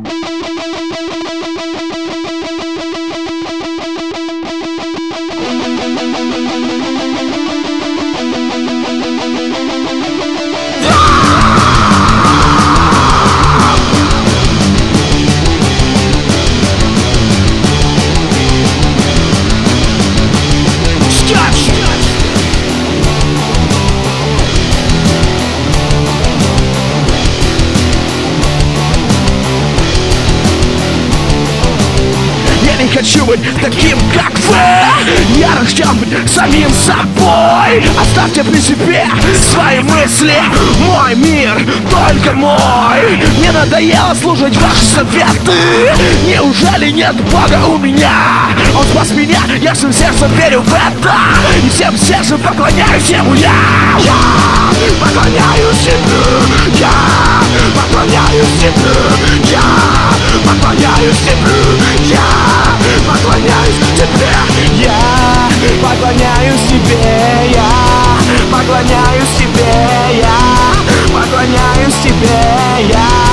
Хочу быть таким, как вы. Я хотел быть самим собой. Оставьте при себе свои мысли. Мой мир только мой. Мне надоело слушать ваши советы. Неужели нет Бога у меня? Он спас меня, я всем сердцем верю в это. И всем сердцем поклоняюсь ему я. Я поклоняюсь ему. Я поклоняюсь ему. Я поклоняюсь ему. Я поклоняюсь тебе, я поклоняюсь тебе, я поклоняюсь тебе, я поклоняюсь тебе,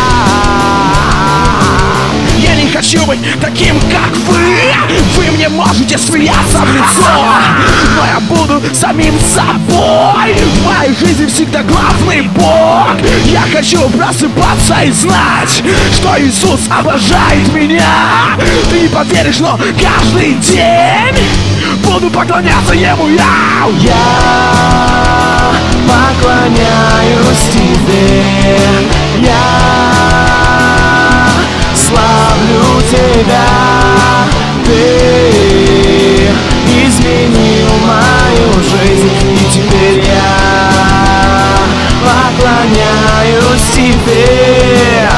я не хочу быть таким, как вы. Вы мне можете смеяться в лицо, но я буду самим собой. В моей жизни всегда главный Бог. Я хочу просыпаться и знать, что Иисус обожает меня. Ты не поверишь, но каждый день буду поклоняться Ему я. Я поклоняюсь Тебе, я славлю Тебя. Ты изменил мою жизнь, и теперь я поклоняюсь Тебе.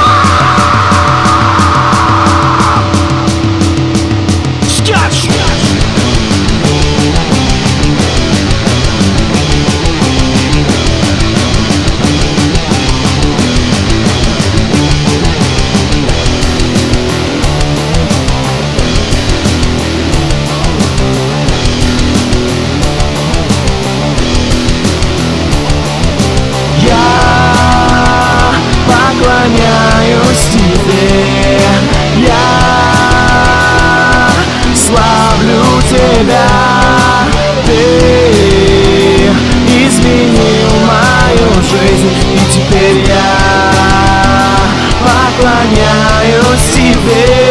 Поклоняюсь Тебе, я славлю Тебя. Ты изменил мою жизнь, и теперь я поклоняюсь Тебе.